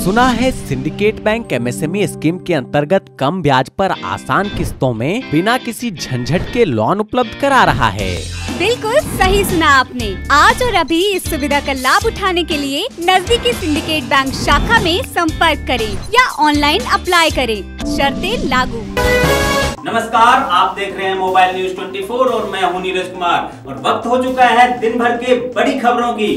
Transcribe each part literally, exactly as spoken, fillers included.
सुना है syndicate bank MSME scheme के अंतर्गत कम ब्याज पर आसान किस्तों में बिना किसी झंझट के लोन उपलब्ध करा रहा है। बिल्कुल सही सुना आपने। आज और अभी इस सुविधा का लाभ उठाने के लिए नजदीकी सिंडिकेट बैंक शाखा में संपर्क करें या ऑनलाइन अप्लाई करें। शर्तें लागू। नमस्कार, आप देख रहे हैं मोबाइल न्यूज चौबीस और मैं हूं नीरज कुमार और वक्त हो चुका है दिन भर के बड़ी खबरों की।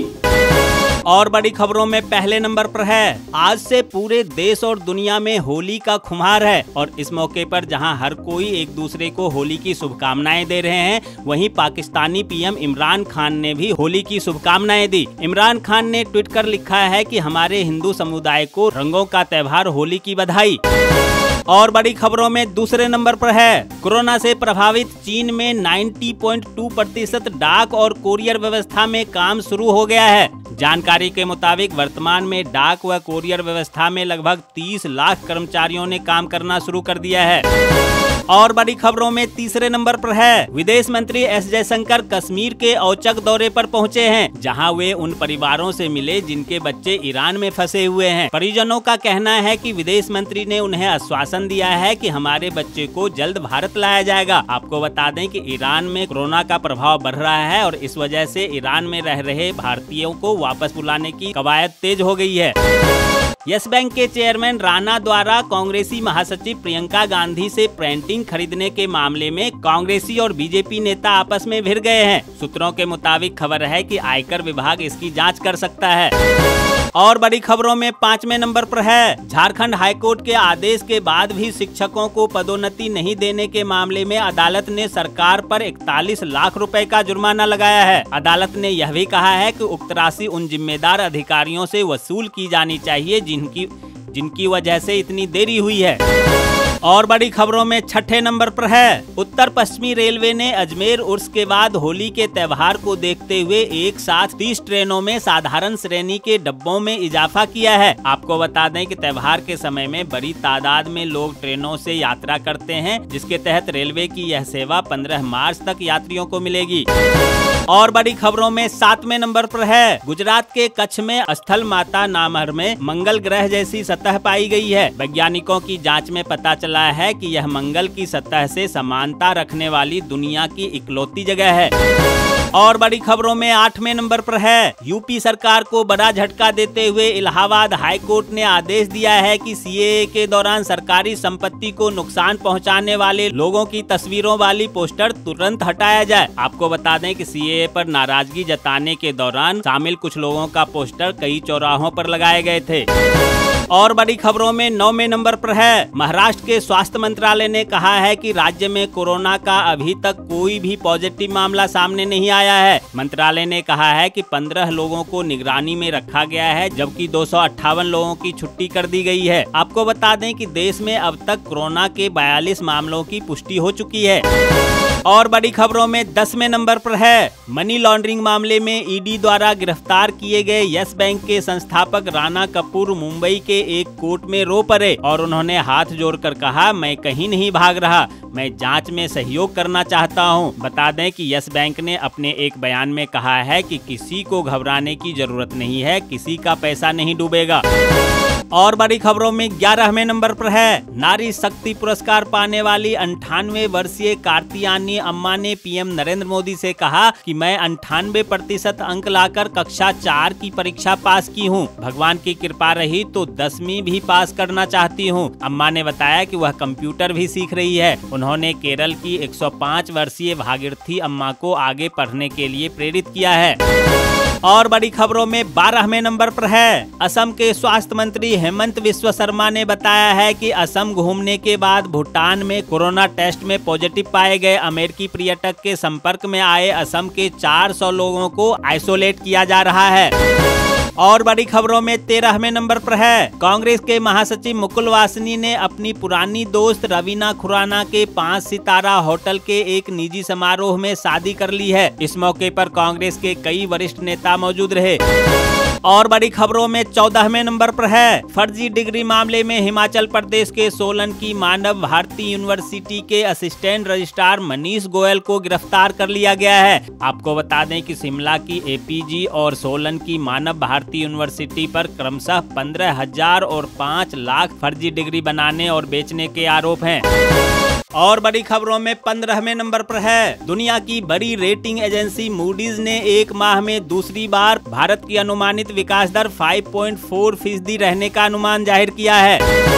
और बड़ी खबरों में पहले नंबर पर है, आज से पूरे देश और दुनिया में होली का खुमार है और इस मौके पर जहां हर कोई एक दूसरे को होली की शुभकामनाएं दे रहे हैं, वहीं पाकिस्तानी पीएम इमरान खान ने भी होली की शुभकामनाएं दी। इमरान खान ने ट्वीट कर लिखा है कि हमारे हिंदू समुदाय को रंगों का त्योहार होली की बधाई। और बड़ी खबरों में दूसरे नंबर पर है, कोरोना से प्रभावित चीन में नब्बे पॉइंट दो प्रतिशत डाक और कोरियर व्यवस्था में काम शुरू हो गया है। जानकारी के मुताबिक वर्तमान में डाक व कोरियर व्यवस्था में लगभग तीस लाख कर्मचारियों ने काम करना शुरू कर दिया है। और बड़ी खबरों में तीसरे नंबर पर है, विदेश मंत्री एस जयशंकर कश्मीर के औचक दौरे पर पहुंचे हैं, जहां वे उन परिवारों से मिले जिनके बच्चे ईरान में फंसे हुए हैं। परिजनों का कहना है कि विदेश मंत्री ने उन्हें आश्वासन दिया है कि हमारे बच्चे को जल्द भारत लाया जाएगा। आपको बता दें कि ईरान में कोरोना का प्रभाव बढ़ रहा है और इस वजह से ईरान में रह रहे भारतीयों को वापस बुलाने की कवायद तेज हो गई है। यस बैंक के चेयरमैन राणा द्वारा कांग्रेसी महासचिव प्रियंका गांधी से प्रिंटिंग खरीदने के मामले में कांग्रेसी और बीजेपी नेता आपस में भिड़ गए हैं। सूत्रों के मुताबिक खबर है कि आयकर विभाग इसकी जांच कर सकता है। और बड़ी खबरों में पांचवें नंबर पर है, झारखंड हाईकोर्ट के आदेश के बाद भी शिक्षकों को पदोन्नति नहीं देने के मामले में अदालत ने सरकार पर इकतालीस लाख रुपए का जुर्माना लगाया है। अदालत ने यह भी कहा है कि उक्त राशि उन जिम्मेदार अधिकारियों से वसूल की जानी चाहिए जिनकी जिनकी वजह से इतनी देरी हुई है। और बड़ी खबरों में छठे नंबर पर है, उत्तर पश्चिमी रेलवे ने अजमेर उर्स के बाद होली के त्योहार को देखते हुए एक साथ तीस ट्रेनों में साधारण श्रेणी के डब्बों में इजाफा किया है। आपको बता दें कि त्योहार के समय में बड़ी तादाद में लोग ट्रेनों से यात्रा करते हैं, जिसके तहत रेलवे की यह सेवा पंद्रह मार्च तक यात्रियों को मिलेगी। और बड़ी खबरों में सातवें नंबर पर है, गुजरात के कच्छ में स्थल माता नामहर में मंगल ग्रह जैसी सतह पाई गई है। वैज्ञानिकों की जांच में पता चला है कि यह मंगल की सतह से समानता रखने वाली दुनिया की इकलौती जगह है। और बड़ी खबरों में आठवें नंबर पर है, यूपी सरकार को बड़ा झटका देते हुए इलाहाबाद हाई कोर्ट ने आदेश दिया है कि सीएए के दौरान सरकारी संपत्ति को नुकसान पहुंचाने वाले लोगों की तस्वीरों वाली पोस्टर तुरंत हटाया जाए। आपको बता दें कि सीएए पर नाराजगी जताने के दौरान शामिल कुछ लोगों का पोस्टर कई चौराहों पर लगाए गए थे। और बड़ी खबरों में नौवें नंबर पर है, महाराष्ट्र के स्वास्थ्य मंत्रालय ने कहा है कि राज्य में कोरोना का अभी तक कोई भी पॉजिटिव मामला सामने नहीं आया है। मंत्रालय ने कहा है कि पंद्रह लोगों को निगरानी में रखा गया है, जबकि दो सौ अट्ठावन लोगों की छुट्टी कर दी गई है। आपको बता दें कि देश में अब तक कोरोना के बयालीस मामलों की पुष्टि हो चुकी है। और बड़ी खबरों में दसवें नंबर पर है, मनी लॉन्ड्रिंग मामले में ईडी द्वारा गिरफ्तार किए गए यस बैंक के संस्थापक राणा कपूर मुंबई के एक कोर्ट में रो पड़े और उन्होंने हाथ जोड़कर कहा, मैं कहीं नहीं भाग रहा, मैं जांच में सहयोग करना चाहता हूं। बता दें कि यस बैंक ने अपने एक बयान में कहा है कि किसी को घबराने की जरूरत नहीं है, किसी का पैसा नहीं डूबेगा। और बड़ी खबरों में ग्यारहवें नंबर पर है, नारी शक्ति पुरस्कार पाने वाली अंठानवे वर्षीय कार्तियानी अम्मा ने पीएम नरेंद्र मोदी से कहा कि मैं अंठानवे प्रतिशत अंक लाकर कक्षा चार की परीक्षा पास की हूं। भगवान की कृपा रही तो दसवीं भी पास करना चाहती हूं। अम्मा ने बताया कि वह कंप्यूटर भी सीख रही है। उन्होंने केरल की एक सौ पाँच वर्षीय भागीरथी अम्मा को आगे पढ़ने के लिए प्रेरित किया है। और बड़ी खबरों में बारहवें नंबर पर है, असम के स्वास्थ्य मंत्री हेमंत बिस्वा शर्मा ने बताया है कि असम घूमने के बाद भूटान में कोरोना टेस्ट में पॉजिटिव पाए गए अमेरिकी पर्यटक के संपर्क में आए असम के चार सौ लोगों को आइसोलेट किया जा रहा है। और बड़ी खबरों में तेरहवें नंबर पर है, कांग्रेस के महासचिव मुकुल वासनी ने अपनी पुरानी दोस्त रवीना खुराना के पांच सितारा होटल के एक निजी समारोह में शादी कर ली है। इस मौके पर कांग्रेस के कई वरिष्ठ नेता मौजूद रहे। और बड़ी खबरों में चौदहवें नंबर पर है, फर्जी डिग्री मामले में हिमाचल प्रदेश के सोलन की मानव भारती यूनिवर्सिटी के असिस्टेंट रजिस्ट्रार मनीष गोयल को गिरफ्तार कर लिया गया है। आपको बता दें कि शिमला की एपीजी और सोलन की मानव भारती यूनिवर्सिटी पर क्रमशः पंद्रह हजार और पाँच लाख फर्जी डिग्री बनाने और बेचने के आरोप हैं। और बड़ी खबरों में पंद्रहवें नंबर पर है, दुनिया की बड़ी रेटिंग एजेंसी मूडीज ने एक माह में दूसरी बार भारत की अनुमानित विकास दर पाँच पॉइंट चार फीसदी रहने का अनुमान जाहिर किया है।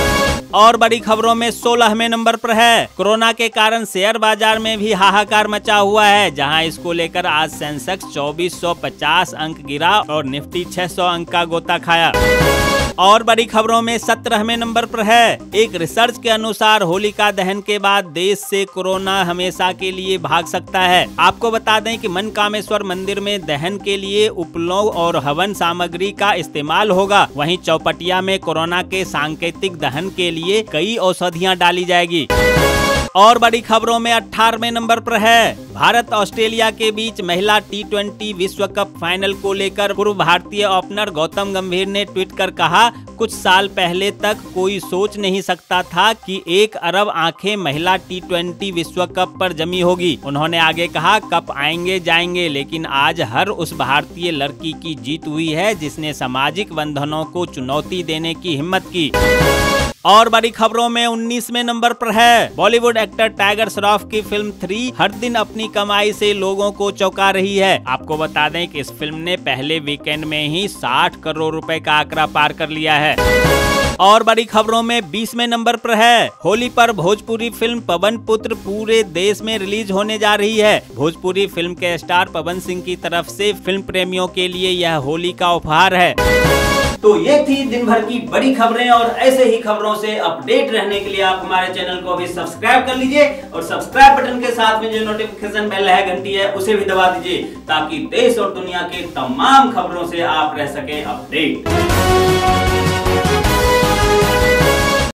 और बड़ी खबरों में सोलहवें नंबर पर है, कोरोना के कारण शेयर बाजार में भी हाहाकार मचा हुआ है, जहां इसको लेकर आज सेंसेक्स चौबीस सौ पचास अंक गिरा और निफ्टी छह सौ अंक का गोता खाया। और बड़ी खबरों में सत्रहवें नंबर पर है, एक रिसर्च के अनुसार होलिका दहन के बाद देश से कोरोना हमेशा के लिए भाग सकता है। आपको बता दें कि मनकामेश्वर मंदिर में दहन के लिए उपलोग और हवन सामग्री का इस्तेमाल होगा। वहीं चौपटिया में कोरोना के सांकेतिक दहन के लिए कई औषधियां डाली जाएगी। और बड़ी खबरों में अठारहवें नंबर पर है, भारत ऑस्ट्रेलिया के बीच महिला टी ट्वेंटी विश्व कप फाइनल को लेकर पूर्व भारतीय ओपनर गौतम गंभीर ने ट्वीट कर कहा, कुछ साल पहले तक कोई सोच नहीं सकता था कि एक अरब आंखें महिला टी ट्वेंटी विश्व कप पर जमी होगी। उन्होंने आगे कहा, कप आएंगे जाएंगे, लेकिन आज हर उस भारतीय लड़की की जीत हुई है जिसने सामाजिक बंधनों को चुनौती देने की हिम्मत की। और बड़ी खबरों में उन्नीसवें नंबर पर है, बॉलीवुड एक्टर टाइगर श्रॉफ की फिल्म थ्री हर दिन अपनी कमाई से लोगों को चौंका रही है। आपको बता दें कि इस फिल्म ने पहले वीकेंड में ही साठ करोड़ रुपए का आंकड़ा पार कर लिया है। और बड़ी खबरों में बीसवें नंबर पर है, होली पर भोजपुरी फिल्म पवन पुत्र पूरे देश में रिलीज होने जा रही है। भोजपुरी फिल्म के स्टार पवन सिंह की तरफ से फिल्म प्रेमियों के लिए यह होली का उपहार है। तो ये थी दिन भर की बड़ी खबरें, और ऐसे ही खबरों से अपडेट रहने के लिए आप हमारे चैनल को अभी सब्सक्राइब कर लीजिए और सब्सक्राइब बटन के साथ में जो नोटिफिकेशन बेल है, घंटी है, उसे भी दबा दीजिए ताकि देश और दुनिया के तमाम खबरों से आप रह सके अपडेट।